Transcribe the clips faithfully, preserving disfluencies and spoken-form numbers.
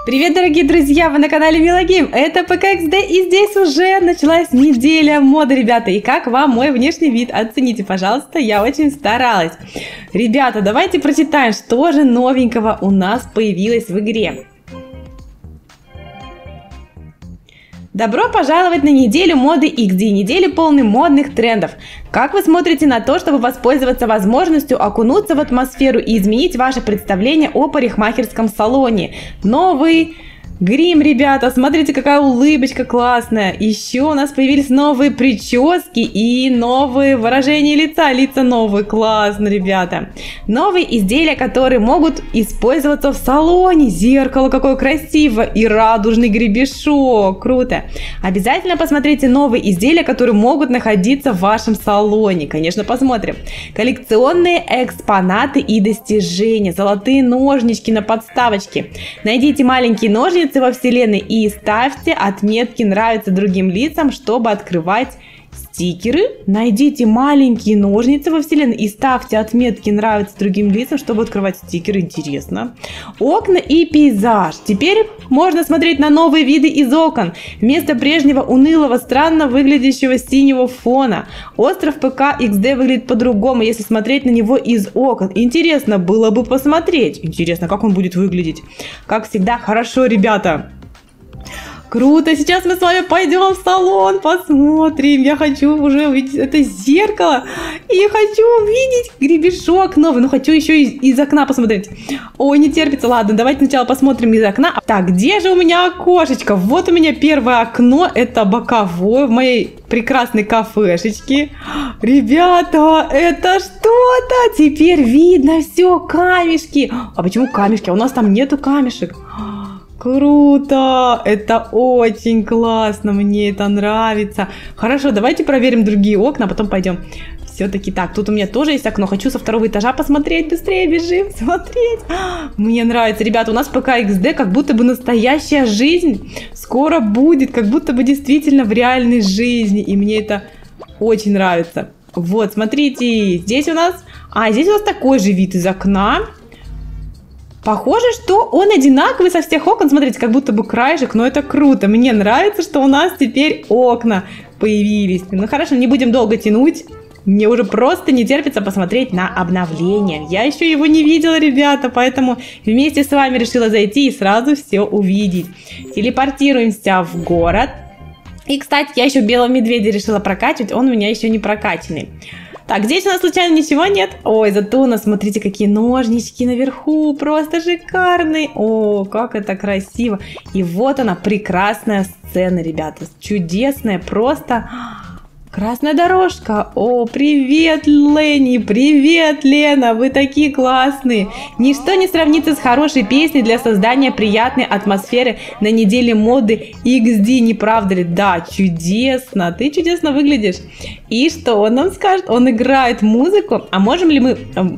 Привет, дорогие друзья! Вы на канале Милогейм. Это ПКXD, и здесь уже началась неделя моды, ребята. И как вам мой внешний вид? Оцените, пожалуйста, я очень старалась. Ребята, давайте прочитаем, что же новенького у нас появилось в игре. Добро пожаловать на неделю моды икс ди, неделю полной модных трендов. Как вы смотрите на то, чтобы воспользоваться возможностью окунуться в атмосферу и изменить ваше представление о парикмахерском салоне? Новый грим, ребята, смотрите, какая улыбочка классная. Еще у нас появились новые прически и новые выражения лица. Лица новые, классно, ребята. Новые изделия, которые могут использоваться в салоне. Зеркало какое красивое и радужный гребешок. Круто. Обязательно посмотрите новые изделия, которые могут находиться в вашем салоне. Конечно, посмотрим. Коллекционные экспонаты и достижения. Золотые ножнички на подставочке. Найдите маленькие ножницы во вселенной и ставьте отметки «Нравится другим лицам», чтобы открывать стикеры. Найдите маленькие ножницы во вселенной и ставьте отметки «Нравится другим лицам», чтобы открывать стикеры. Интересно. Окна и пейзаж. Теперь можно смотреть на новые виды из окон. Вместо прежнего унылого, странно выглядящего синего фона остров ПК икс ди выглядит по-другому, если смотреть на него из окон. Интересно было бы посмотреть. Интересно, как он будет выглядеть. Как всегда, хорошо, ребята. Круто, сейчас мы с вами пойдем в салон, посмотрим. Я хочу уже увидеть это зеркало. И хочу увидеть гребешок новый. Ну, хочу еще из, из окна посмотреть. Ой, не терпится. Ладно, давайте сначала посмотрим из окна. Так, где же у меня окошечко? Вот у меня первое окно. Это боковое в моей прекрасной кафешечке. Ребята, это что-то. Теперь видно все, камешки. А почему камешки? А у нас там нету камешек. Круто! Это очень классно, мне это нравится. Хорошо, давайте проверим другие окна, а потом пойдем. Все-таки так, тут у меня тоже есть окно. Хочу со второго этажа посмотреть, быстрее бежим, смотреть. Мне нравится, ребята, у нас ПК икс ди как будто бы настоящая жизнь скоро будет, как будто бы действительно в реальной жизни. И мне это очень нравится. Вот, смотрите, здесь у нас... А, здесь у нас такой же вид из окна. Похоже, что он одинаковый со всех окон. Смотрите, как будто бы краешек, но это круто. Мне нравится, что у нас теперь окна появились. Ну хорошо, не будем долго тянуть. Мне уже просто не терпится посмотреть на обновление. Я еще его не видела, ребята, поэтому вместе с вами решила зайти и сразу все увидеть. Телепортируемся в город. И, кстати, я еще белого медведя решила прокачивать, он у меня еще не прокачанный. Так, здесь у нас случайно ничего нет? Ой, зато у нас, смотрите, какие ножнички наверху, просто шикарные. О, как это красиво. И вот она, прекрасная сцена, ребята, чудесная, просто красная дорожка. О, привет, Ленни, привет, Лена, вы такие классные. Ничто не сравнится с хорошей песней для создания приятной атмосферы на неделе моды икс ди, не правда ли? Да, чудесно, ты чудесно выглядишь. И что он нам скажет? Он играет музыку. А можем ли мы...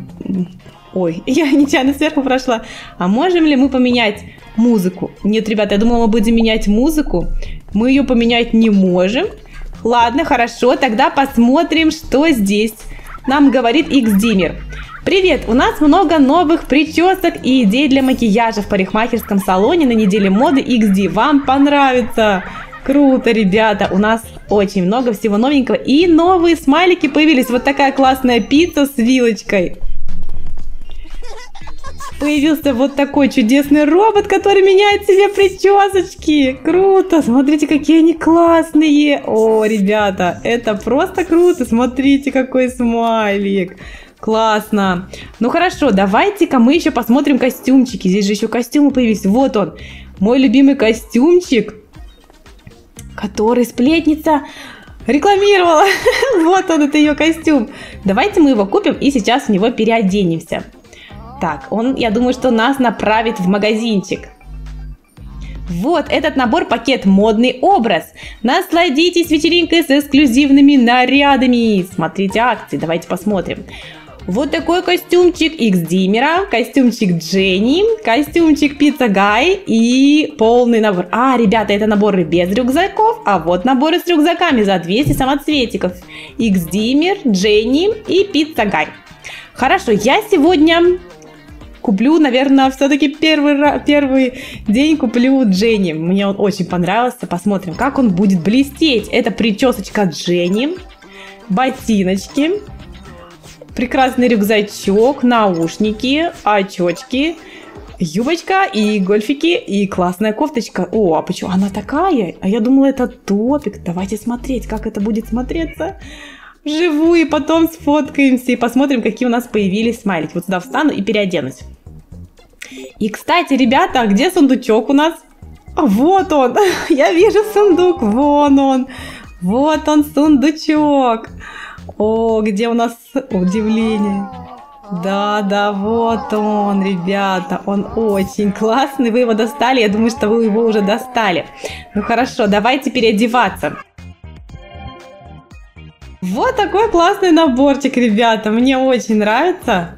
Ой, я нечаянно сверху прошла. А можем ли мы поменять музыку? Нет, ребята, я думала, мы будем менять музыку. Мы ее поменять не можем. Ладно, хорошо, тогда посмотрим, что здесь нам говорит икс ди-мир. Привет, у нас много новых причесок и идей для макияжа в парикмахерском салоне на неделе моды икс ди. Вам понравится? Круто, ребята, у нас очень много всего новенького. И новые смайлики появились. Вот такая классная пицца с вилочкой. Появился вот такой чудесный робот, который меняет себе причесочки. Круто, смотрите, какие они классные. О, ребята, это просто круто. Смотрите, какой смайлик. Классно. Ну хорошо, давайте-ка мы еще посмотрим костюмчики. Здесь же еще костюмы появились. Вот он, мой любимый костюмчик, который сплетница рекламировала. Вот он, это ее костюм. Давайте мы его купим и сейчас в него переоденемся. Так, он, я думаю, что нас направит в магазинчик. Вот этот набор-пакет «Модный образ». Насладитесь вечеринкой с эксклюзивными нарядами. Смотрите акции, давайте посмотрим. Вот такой костюмчик икс ди-мера, костюмчик Дженни, костюмчик Пицца Гай и полный набор. А, ребята, это наборы без рюкзаков, а вот наборы с рюкзаками за двести самоцветиков. икс ди-мер, Дженни и Пицца Гай. Хорошо, я сегодня куплю, наверное, все-таки первый, первый день куплю Дженни. Мне он очень понравился. Посмотрим, как он будет блестеть. Это причесочка Дженни, ботиночки, прекрасный рюкзачок, наушники, очечки, юбочка и гольфики, и классная кофточка. О, а почему она такая? А я думала, это топик. Давайте смотреть, как это будет смотреться вживую. И потом сфоткаемся и посмотрим, какие у нас появились смайлики. Вот сюда встану и переоденусь. И, кстати, ребята, а где сундучок у нас? Вот он. Я вижу сундук. Вон он. Вот он, сундучок. О, где у нас удивление. Да, да, вот он, ребята, он очень классный, вы его достали, я думаю, что вы его уже достали. Ну хорошо, давайте переодеваться. Вот такой классный наборчик, ребята, мне очень нравится.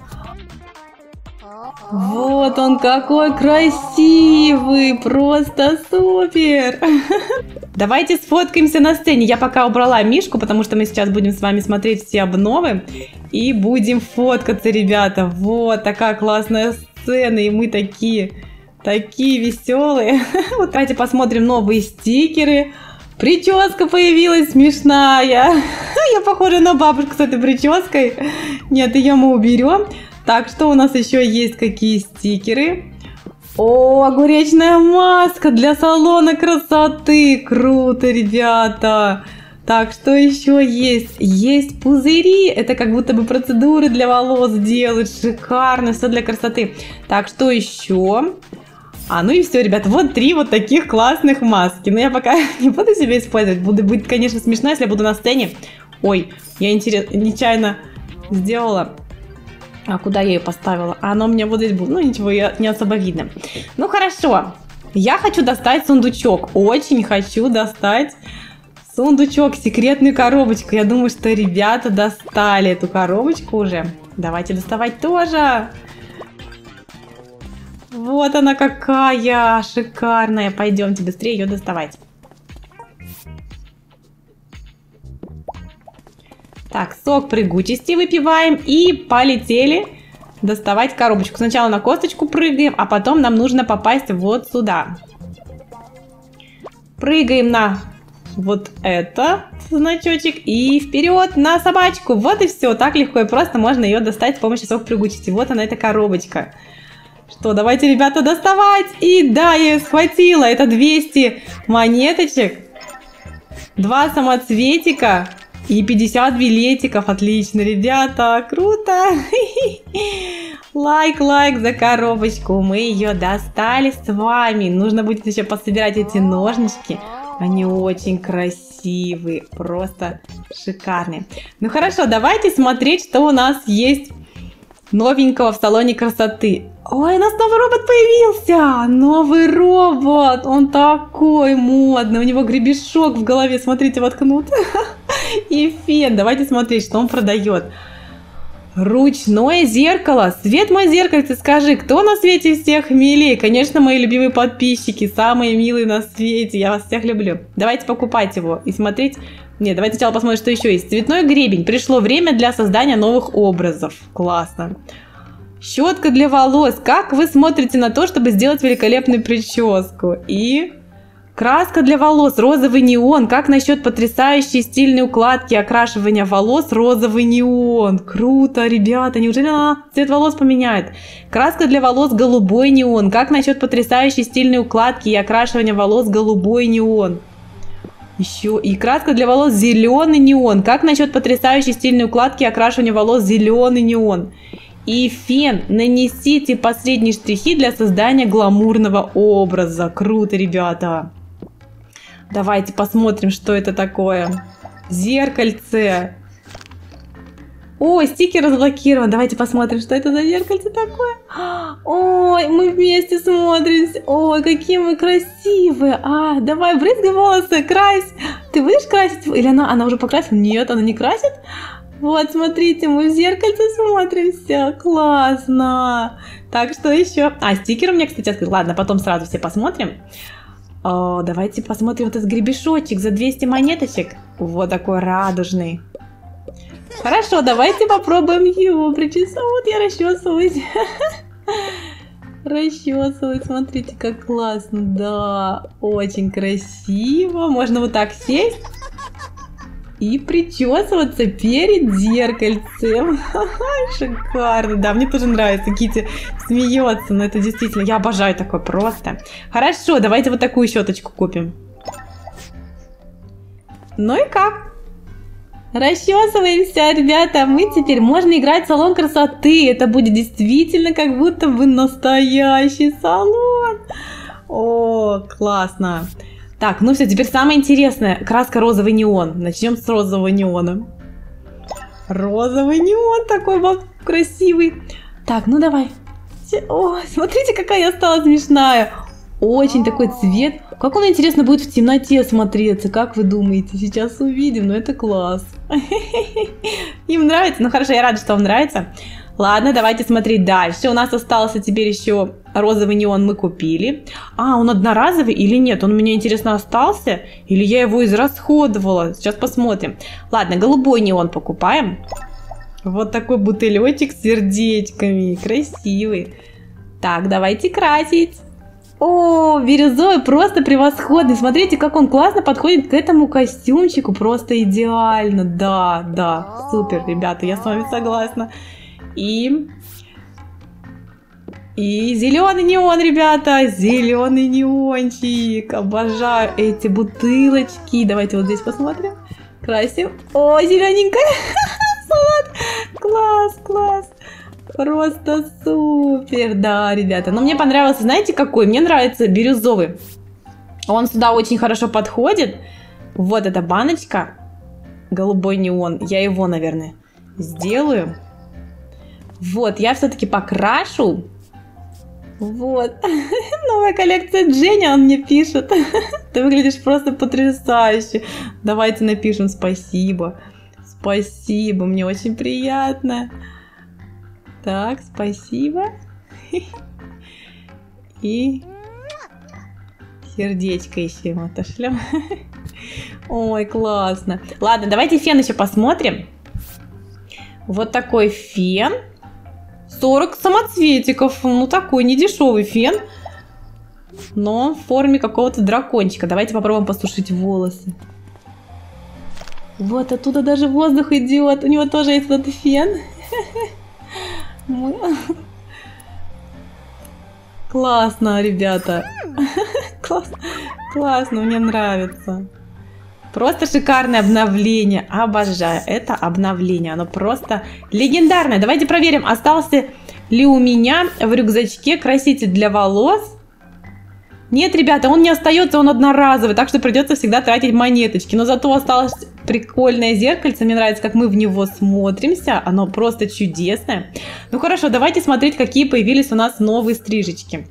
Вот он какой красивый, просто супер. Давайте сфоткаемся на сцене. Я пока убрала Мишку, потому что мы сейчас будем с вами смотреть все обновы. И будем фоткаться, ребята. Вот такая классная сцена. И мы такие, такие веселые. Вот давайте посмотрим новые стикеры. Прическа появилась смешная. Я похожа на бабушку с этой прической. Нет, ее мы уберем. Так, что у нас еще есть? Какие стикеры? О, огуречная маска для салона красоты. Круто, ребята. Так, что еще есть? Есть пузыри. Это как будто бы процедуры для волос делают. Шикарно, все для красоты. Так, что еще? А, ну и все, ребята. Вот три вот таких классных маски. Но я пока не буду себе использовать. Буду, будет, конечно, смешно, если я буду на сцене. Ой, я интерес... нечаянно сделала... А куда я ее поставила? А оно у меня вот здесь было. Ну ничего, я не особо видно. Ну хорошо. Я хочу достать сундучок. Очень хочу достать сундучок, секретную коробочку. Я думаю, что ребята достали эту коробочку уже. Давайте доставать тоже. Вот она какая шикарная. Пойдемте быстрее ее доставать. Так, сок прыгучести выпиваем и полетели доставать коробочку. Сначала на косточку прыгаем, а потом нам нужно попасть вот сюда. Прыгаем на вот это значочек и вперед на собачку. Вот и все. Так легко и просто можно ее достать с помощью сока прыгучести. Вот она, эта коробочка. Что, давайте, ребята, доставать. И да, я ее схватила. Это двести монеточек, два самоцветика и пятьдесят билетиков. Отлично, ребята, круто. Лайк, лайк за коробочку. Мы ее достали с вами. Нужно будет еще пособирать эти ножнички. Они очень красивые, просто шикарные. Ну хорошо, давайте смотреть, что у нас есть новенького в салоне красоты. Ой, у нас новый робот появился! Новый робот! Он такой модный, у него гребешок в голове, смотрите, воткнут. И фен. Давайте смотреть, что он продает. Ручное зеркало. Свет, мой зеркальце, скажи, кто на свете всех милее? Конечно, мои любимые подписчики, самые милые на свете. Я вас всех люблю. Давайте покупать его и смотреть. Нет, давайте сначала посмотрим, что еще есть. Цветной гребень. Пришло время для создания новых образов. Классно. Щетка для волос. Как вы смотрите на то, чтобы сделать великолепную прическу? И краска для волос. Розовый неон. Как насчет потрясающей стильной укладки и окрашивания волос? Розовый неон. Круто, ребята. Неужели она цвет волос поменяет? Краска для волос. Голубой неон. Как насчет потрясающей стильной укладки и окрашивания волос? Голубой неон. Еще и краска для волос. Зеленый неон. Как насчет потрясающей стильной укладки и окрашивания волос? Зеленый неон. И фен. Нанесите последние штрихи для создания гламурного образа. Круто, ребята. Давайте посмотрим, что это такое. Зеркальце. Ой, стикер разблокирован. Давайте посмотрим, что это за зеркальце такое. Ой, мы вместе смотримся. Ой, какие мы красивые. А, давай, брызгай волосы, крась. Ты будешь красить? Или она, она уже покрасила? Нет, она не красит. Вот, смотрите, мы в зеркальце смотримся. Классно. Так, что еще? А, стикер у меня, кстати, открыт. Ладно, потом сразу все посмотрим. О, давайте посмотрим вот этот гребешочек за двести монеточек. Вот такой радужный. Хорошо, давайте попробуем его причесать. Вот я расчесываюсь. Расчесывать, смотрите, как классно. Да, очень красиво. Можно вот так сесть и причесываться перед зеркальцем. Шикарно. Да, мне тоже нравится. Китти смеется, но это действительно, я обожаю такое просто. Хорошо, давайте вот такую щеточку купим. Ну и как? Расчесываемся, ребята. Мы теперь можно играть в салон красоты. Это будет действительно как будто бы настоящий салон. О, классно. Так, ну все, теперь самое интересное. Краска розовый неон. Начнем с розового неона. Розовый неон такой вот красивый. Так, ну давай. О, смотрите, какая я стала смешная. Очень такой цвет. Как он, интересно, будет в темноте смотреться? Как вы думаете? Сейчас увидим, но это класс. Им нравится? Ну хорошо, я рада, что вам нравится. Ладно, давайте смотреть дальше. У нас остался теперь еще розовый неон, мы купили. А, он одноразовый или нет? Он у меня, интересно, остался? Или я его израсходовала? Сейчас посмотрим. Ладно, голубой неон покупаем. Вот такой бутылечек с сердечками. Красивый. Так, давайте красить. О, бирюзовый просто превосходный. Смотрите, как он классно подходит к этому костюмчику. Просто идеально. Да, да, супер, ребята, я с вами согласна. И... И зеленый неон, ребята. Зеленый неончик. Обожаю эти бутылочки. Давайте вот здесь посмотрим. Красим. О, зелененькая. Класс, класс. Просто супер, да, ребята. Но мне понравился, знаете, какой? Мне нравится бирюзовый. Он сюда очень хорошо подходит. Вот эта баночка. Голубой неон. Я его, наверное, сделаю. Вот, я все-таки покрашу. Вот. Новая коллекция Дженни, он мне пишет. Ты выглядишь просто потрясающе. Давайте напишем спасибо. Спасибо, мне очень приятно. Так, спасибо. И сердечко еще ему отошлем. Ой, классно. Ладно, давайте фен еще посмотрим. Вот такой фен. сорок самоцветиков. Ну, такой недешевый фен. Но в форме какого-то дракончика. Давайте попробуем посушить волосы. Вот оттуда даже воздух идет. У него тоже есть этот фен. Классно, ребята. Классно, классно, мне нравится. Просто шикарное обновление. Обожаю это обновление. Оно просто легендарное. Давайте проверим, остался ли у меня в рюкзачке краситель для волос. Нет, ребята, он не остается, он одноразовый, так что придется всегда тратить монеточки. Но зато осталось прикольное зеркальце. Мне нравится, как мы в него смотримся. Оно просто чудесное. Ну хорошо, давайте смотреть, какие появились у нас новые стрижечки.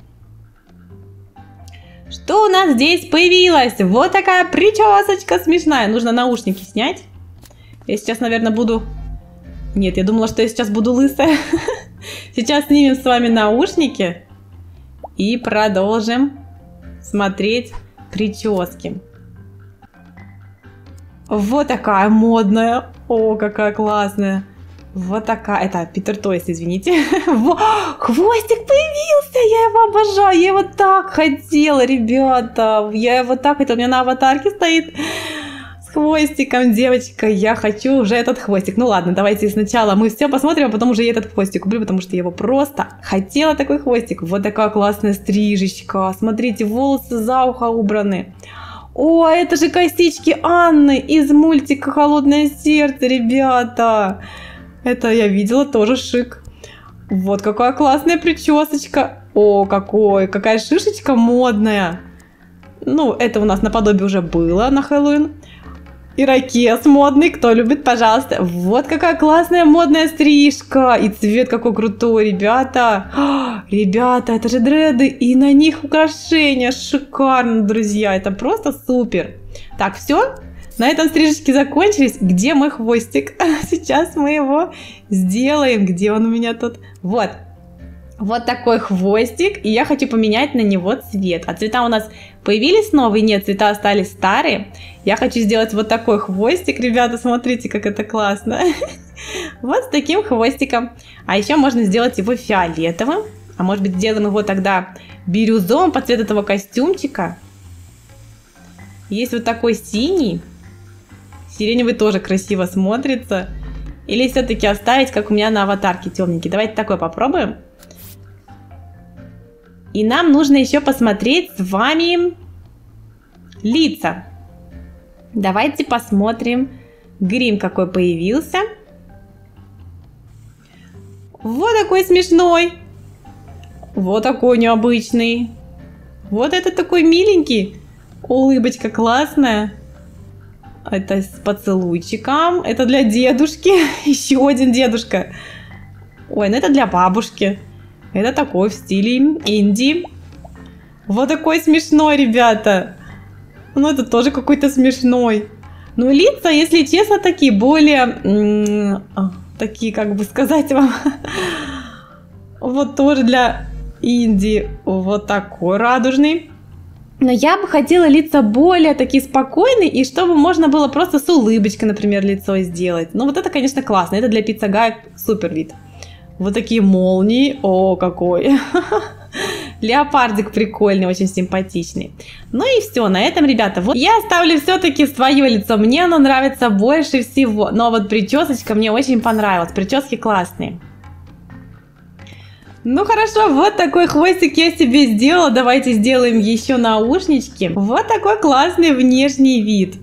Что у нас здесь появилось? Вот такая причесочка смешная. Нужно наушники снять. Я сейчас, наверное, буду... Нет, я думала, что я сейчас буду лысая. Сейчас снимем с вами наушники. И продолжим смотреть прически. Вот такая модная. О, какая классная. Вот такая. Это Питер Тойс, извините. Хвостик появился. Я его обожаю. Я его так хотела, ребята. Я его так хотела. У меня на аватарке стоит с хвостиком девочка. Я хочу уже этот хвостик. Ну ладно, давайте сначала мы все посмотрим, а потом уже я этот хвостик куплю, потому что я его просто хотела, такой хвостик. Вот такая классная стрижечка. Смотрите, волосы за ухо убраны. О, это же косички Анны из мультика «Холодное сердце», ребята. Это я видела, тоже шик. Вот какая классная причесочка. О, какой, какая шишечка модная. Ну, это у нас наподобие уже было на Хэллоуин. Ирокез модный, кто любит, пожалуйста. Вот какая классная модная стрижка. И цвет какой крутой, ребята. О, ребята, это же дреды. И на них украшения. Шикарно, друзья. Это просто супер. Так, все. На этом стрижечки закончились. Где мой хвостик? Сейчас мы его сделаем. Где он у меня тут? Вот. Вот такой хвостик. И я хочу поменять на него цвет. А цвета у нас появились новые? Нет, цвета остались старые. Я хочу сделать вот такой хвостик. Ребята, смотрите, как это классно. Вот с таким хвостиком. А еще можно сделать его фиолетовым. А может быть, сделаем его тогда бирюзовым под цвет этого костюмчика? Есть вот такой синий. Сиреневый тоже красиво смотрится. Или все-таки оставить, как у меня на аватарке, темненький. Давайте такой попробуем. И нам нужно еще посмотреть с вами лица. Давайте посмотрим. Грим какой появился. Вот такой смешной. Вот такой необычный. Вот этот такой миленький. Улыбочка классная. Это с поцелуйчиком. Это для дедушки. Еще один дедушка. Ой, ну это для бабушки. Это такой в стиле инди. Вот такой смешной, ребята. Ну это тоже какой-то смешной. Ну лица, если честно, такие более... Такие, как бы сказать вам... Вот тоже для инди. Вот такой радужный. Но я бы хотела лица более такие спокойные, и чтобы можно было просто с улыбочкой, например, лицо сделать. Ну вот это, конечно, классно. Это для пиццагая супер вид. Вот такие молнии. О, какой. Леопардик прикольный, очень симпатичный. Ну и все, на этом, ребята, вот я оставлю все-таки свое лицо. Мне оно нравится больше всего. Но вот причесочка мне очень понравилась. Прически классные. Ну хорошо, вот такой хвостик я себе сделала. Давайте сделаем еще наушнички. Вот такой классный внешний вид.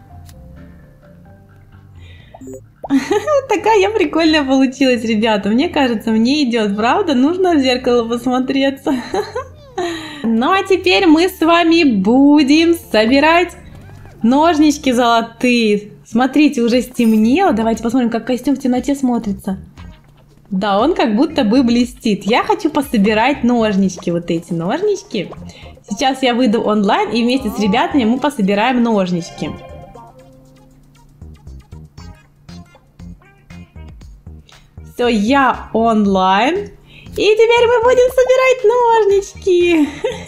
Такая я прикольная получилась, ребята. Мне кажется, мне идет, правда? Нужно в зеркало посмотреться. Ну а теперь мы с вами будем собирать ножнички золотые. Смотрите, уже стемнело. Давайте посмотрим, как костюм в темноте смотрится. Да, он как будто бы блестит. Я хочу пособирать ножнички, вот эти ножнички. Сейчас я выйду онлайн и вместе с ребятами мы пособираем ножнички. Все, я онлайн. И теперь мы будем собирать ножнички.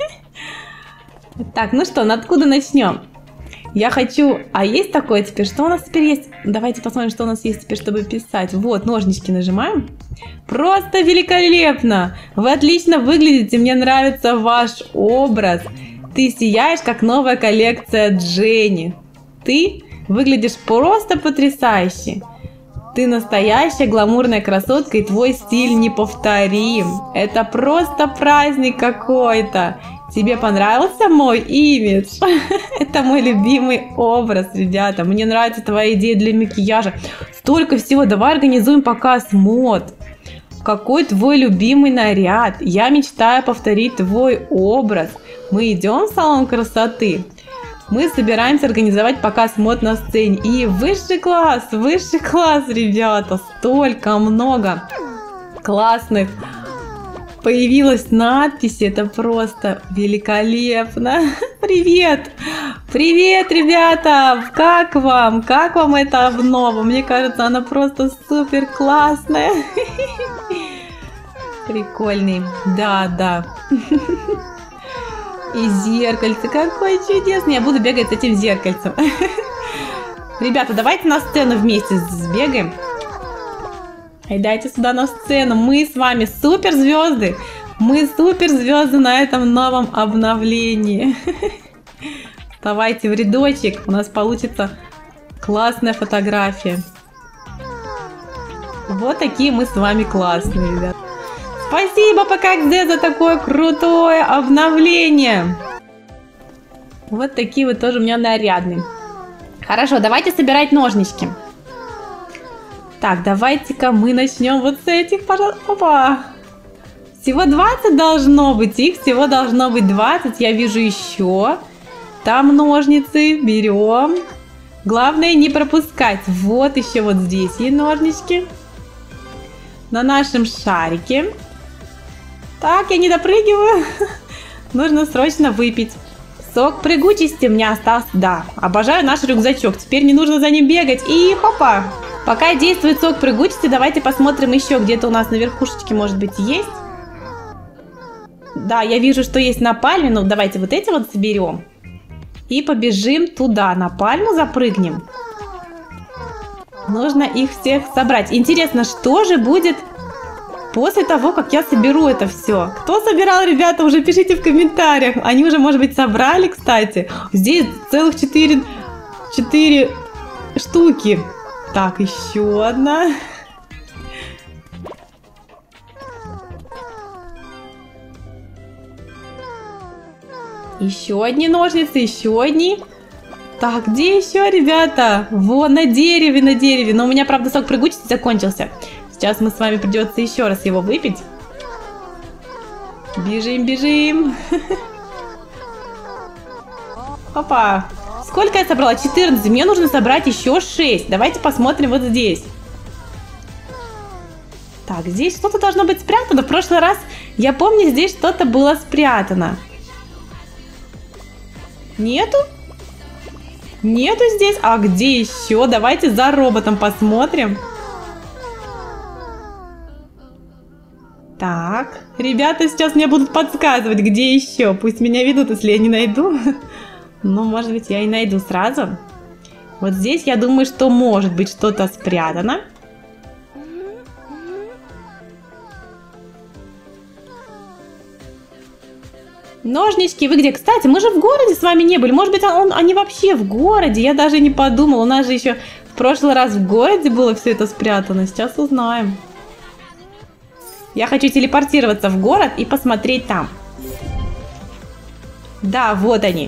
Так, ну что, откуда начнем? Я хочу... А есть такое теперь? Что у нас теперь есть? Давайте посмотрим, что у нас есть теперь, чтобы писать. Вот, ножнички нажимаем. Просто великолепно! Вы отлично выглядите, мне нравится ваш образ. Ты сияешь, как новая коллекция Дженни. Ты выглядишь просто потрясающе. Ты настоящая гламурная красотка, и твой стиль неповторим. Это просто праздник какой-то. Тебе понравился мой имидж? Это мой любимый образ, ребята. Мне нравится твоя идея для макияжа. Столько всего. Давай организуем показ мод. Какой твой любимый наряд? Я мечтаю повторить твой образ. Мы идем в салон красоты. Мы собираемся организовать показ мод на сцене. И высший класс, высший класс, ребята. Столько много классных появилась надпись, это просто великолепно. Привет! Привет, ребята! Как вам? Как вам эта обнова? Мне кажется, она просто супер классная. Прикольный. Да, да. И зеркальце. Какой чудесный. Я буду бегать с этим зеркальцем. Ребята, давайте на сцену вместе сбегаем. И дайте сюда на сцену. Мы с вами суперзвезды. Мы суперзвезды на этом новом обновлении. Давайте в рядочек. У нас получится классная фотография. Вот такие мы с вами классные, ребят. Спасибо, ПКХЗ, за такое крутое обновление. Вот такие вот тоже у меня нарядные. Хорошо, давайте собирать ножнички. Так, давайте-ка мы начнем вот с этих, пожалуйста. Опа! Всего двадцать должно быть, их всего должно быть двадцать. Я вижу еще. Там ножницы, берем. Главное не пропускать. Вот еще вот здесь есть ножнички. На нашем шарике. Так, я не допрыгиваю. Нужно срочно выпить. Сок прыгучести у меня остался. Да, обожаю наш рюкзачок. Теперь не нужно за ним бегать. И хопа! Пока действует сок прыгучести, давайте посмотрим еще. Где-то у нас на верхушечке, может быть, есть. Да, я вижу, что есть на пальме. Ну, давайте вот эти вот соберем. И побежим туда, на пальму запрыгнем. Нужно их всех собрать. Интересно, что же будет после того, как я соберу это все. Кто собирал, ребята, уже пишите в комментариях. Они уже, может быть, собрали, кстати. Здесь целых четыре, четыре штуки. Так, еще одна. Еще одни ножницы, еще одни. Так, где еще, ребята? Вон, на дереве, на дереве. Но у меня, правда, сок прыгучести закончился. Сейчас мы с вами придется еще раз его выпить. Бежим, бежим. Опа. Сколько я собрала? четырнадцать. Мне нужно собрать еще шесть. Давайте посмотрим вот здесь. Так, здесь что-то должно быть спрятано. В прошлый раз, я помню, здесь что-то было спрятано. Нету? Нету здесь? А где еще? Давайте за роботом посмотрим. Так, ребята сейчас мне будут подсказывать, где еще. Пусть меня ведут, если я не найду. Но, может быть, я и найду сразу. Вот здесь, я думаю, что может быть что-то спрятано. Ножнички, вы где? Кстати, мы же в городе с вами не были. Может быть, он, они вообще в городе? Я даже не подумала. У нас же еще в прошлый раз в городе было все это спрятано. Сейчас узнаем. Я хочу телепортироваться в город и посмотреть там. Да, вот они.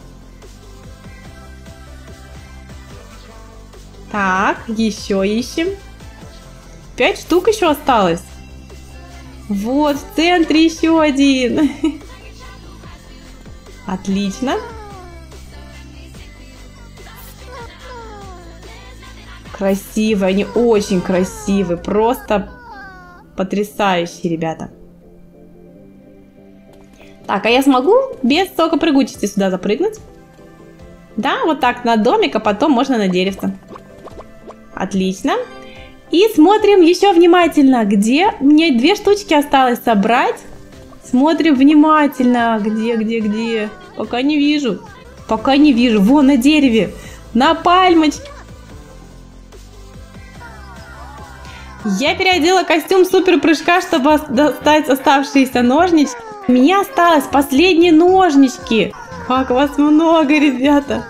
Так, еще ищем. Пять штук еще осталось. Вот, в центре еще один. Отлично. Красивые, они очень красивые. Просто потрясающие, ребята. Так, а я смогу без сока прыгучести сюда запрыгнуть? Да, вот так на домик, а потом можно на деревце. Отлично. И смотрим еще внимательно, где мне две штучки осталось собрать. Смотрим внимательно, где, где, где. Пока не вижу. Пока не вижу. Вон на дереве. На пальмочке. Я переодела костюм супер прыжка, чтобы достать оставшиеся ножнички. У меня осталось последние ножнички. Как вас много, ребята.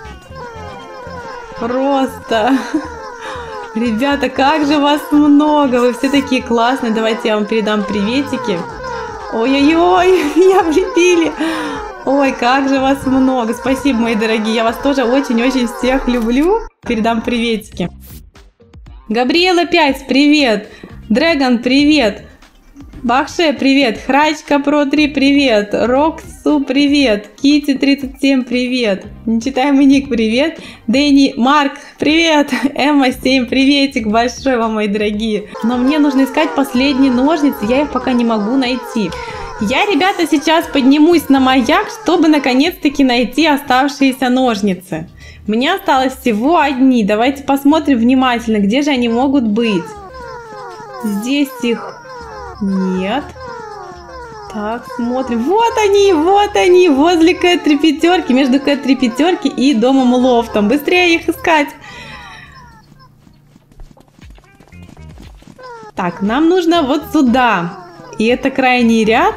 Просто. Ребята, как же вас много. Вы все такие классные. Давайте я вам передам приветики. Ой-ой-ой, меня влепили. Ой, как же вас много. Спасибо, мои дорогие. Я вас тоже очень-очень всех люблю. Передам приветики. Габриэла пять, привет. Дрэгон, привет. Бахше, привет. Храчка Про три, привет. Роксу, привет. Кити тридцать семь, привет. Нечитаемый ник, привет. Дэнни, Марк, привет. Эмма семь, приветик большой вам, мои дорогие. Но мне нужно искать последние ножницы, я их пока не могу найти. Я, ребята, сейчас поднимусь на маяк, чтобы наконец-таки найти оставшиеся ножницы. Мне осталось всего одни. Давайте посмотрим внимательно, где же они могут быть. Здесь их нет. Так, смотрим. Вот они, вот они, возле Кэт три пятерки, между Кэт три пятерки и домом Лофтом. Быстрее их искать. Так, нам нужно вот сюда. И это крайний ряд.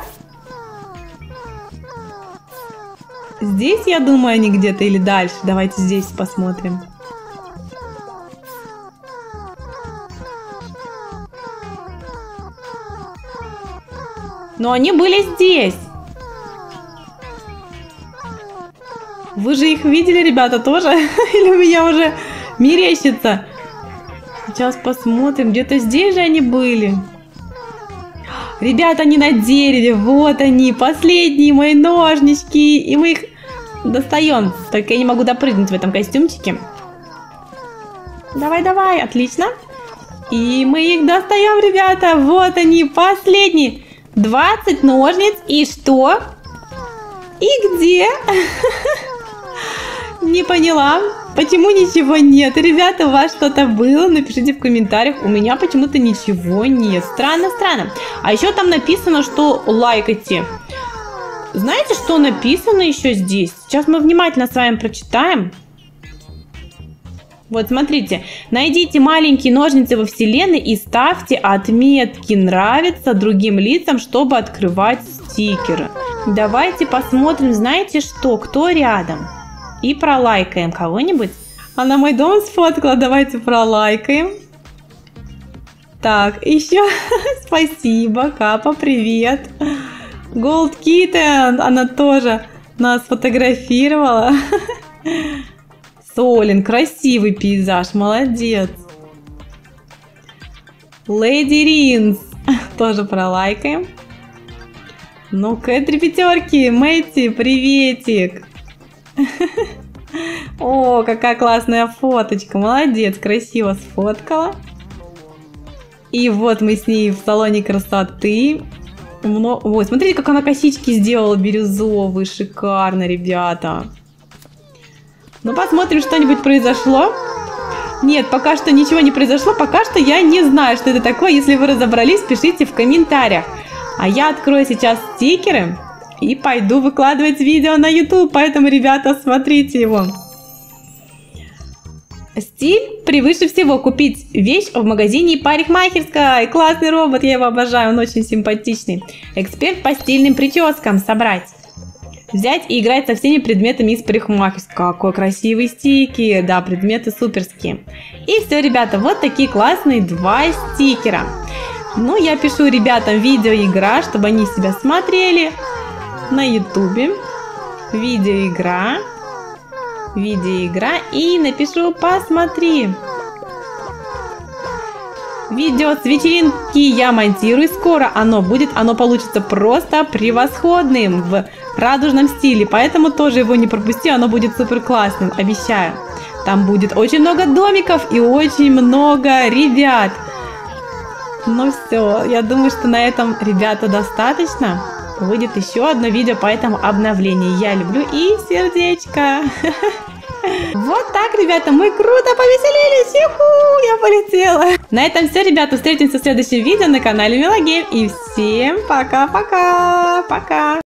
Здесь, я думаю, они где-то или дальше. Давайте здесь посмотрим. Но они были здесь. Вы же их видели, ребята, тоже? Или у меня уже мерещится? Сейчас посмотрим. Где-то здесь же они были. Ребята, они на дереве. Вот они, последние мои ножнички. И мы их достаем. Только я не могу допрыгнуть в этом костюмчике. Давай, давай, отлично. И мы их достаем, ребята. Вот они, последние. двадцать ножниц. И что? И где? Не поняла. Почему ничего нет? Ребята, у вас что-то было? Напишите в комментариях. У меня почему-то ничего нет. Странно, странно. А еще там написано, что лайкайте. Знаете, что написано еще здесь? Сейчас мы внимательно с вами прочитаем. Вот смотрите, найдите маленькие ножницы во вселенной и ставьте отметки «Нравится» другим лицам, чтобы открывать стикеры. Давайте посмотрим, знаете что, кто рядом. И пролайкаем кого-нибудь. Она мой дом сфоткала, давайте пролайкаем. Так, еще спасибо, Капа, привет. Gold Kitten, она тоже нас фотографировала. Солин, красивый пейзаж, молодец. Леди Ринс, тоже пролайкаем. Ну-ка, три пятерки, Мэтти, приветик. О, какая классная фоточка, молодец, красиво сфоткала. И вот мы с ней в салоне красоты. Ой, смотрите, как она косички сделала бирюзовые, шикарно, ребята. Ну, посмотрим, что-нибудь произошло. Нет, пока что ничего не произошло. Пока что я не знаю, что это такое. Если вы разобрались, пишите в комментариях. А я открою сейчас стикеры и пойду выкладывать видео на YouTube. Поэтому, ребята, смотрите его. Стиль превыше всего. Купить вещь в магазине парикмахерской. Классный робот, я его обожаю, он очень симпатичный. Эксперт по стильным прическам. Собрать. Взять и играть со всеми предметами из парикмахерской. Какой красивый стикер. Да, предметы суперские. И все, ребята, вот такие классные два стикера. Ну, я пишу ребятам видеоигра, чтобы они себя смотрели на ютубе. Видеоигра. Видеоигра. И напишу «посмотри». Видео с вечеринки я монтирую скоро. Оно будет, оно получится просто превосходным в радужном стиле. Поэтому тоже его не пропусти, оно будет супер классным, обещаю. Там будет очень много домиков и очень много ребят. Ну все, я думаю, что на этом, ребята, достаточно. Выйдет еще одно видео по этому обновлению. Я люблю и сердечко. Вот так, ребята, мы круто повеселились. Юху, я полетела. На этом все, ребята. Встретимся в следующем видео на канале Милогейм. И всем пока-пока. Пока.